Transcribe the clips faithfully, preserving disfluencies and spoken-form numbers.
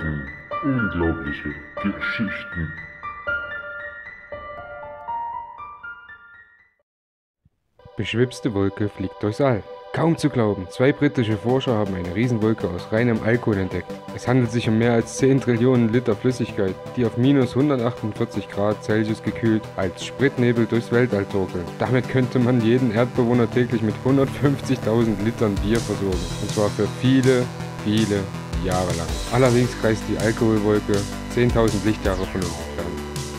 Fakten, unglaubliche Geschichten. Beschwipste Wolke fliegt durchs All. Kaum zu glauben, zwei britische Forscher haben eine Riesenwolke aus reinem Alkohol entdeckt. Es handelt sich um mehr als zehn Trillionen Liter Flüssigkeit, die auf minus hundertachtundvierzig Grad Celsius gekühlt als Spritnebel durchs Weltall torkeln. Damit könnte man jeden Erdbewohner täglich mit hundertfünfzigtausend Litern Bier versorgen. Und zwar für viele, viele Jahre lang. Allerdings kreist die Alkoholwolke zehntausend Lichtjahre von uns entfernt.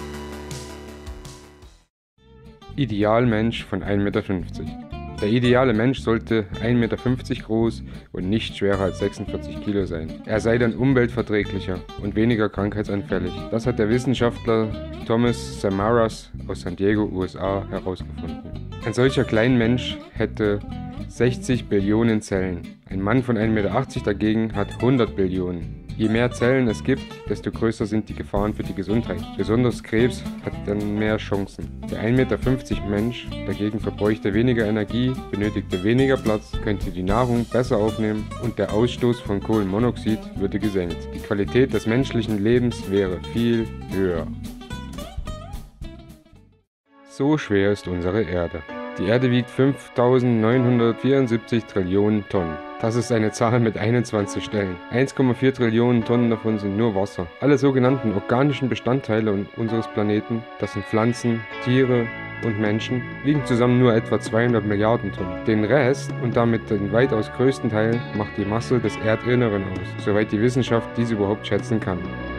Idealmensch von ein Meter fünfzig. Der ideale Mensch sollte ein Meter fünfzig groß und nicht schwerer als sechsundvierzig Kilo sein. Er sei dann umweltverträglicher und weniger krankheitsanfällig. Das hat der Wissenschaftler Thomas Samaras aus San Diego, U S A, herausgefunden. Ein solcher Kleinmensch hätte sechzig Billionen Zellen. Ein Mann von ein Meter achtzig dagegen hat hundert Billionen. Je mehr Zellen es gibt, desto größer sind die Gefahren für die Gesundheit. Besonders Krebs hat dann mehr Chancen. Der ein Meter fünfzig Mensch dagegen verbräuchte weniger Energie, benötigte weniger Platz, könnte die Nahrung besser aufnehmen und der Ausstoß von Kohlenmonoxid würde gesenkt. Die Qualität des menschlichen Lebens wäre viel höher. So schwer ist unsere Erde. Die Erde wiegt fünftausendneunhundertvierundsiebzig Trillionen Tonnen. Das ist eine Zahl mit einundzwanzig Stellen. eins Komma vier Trillionen Tonnen davon sind nur Wasser. Alle sogenannten organischen Bestandteile unseres Planeten, das sind Pflanzen, Tiere und Menschen, wiegen zusammen nur etwa zweihundert Milliarden Tonnen. Den Rest und damit den weitaus größten Teil macht die Masse des Erdinneren aus, soweit die Wissenschaft dies überhaupt schätzen kann.